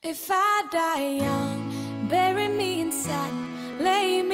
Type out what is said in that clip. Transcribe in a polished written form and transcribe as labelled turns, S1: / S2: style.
S1: If I die young, bury me in satin, lay me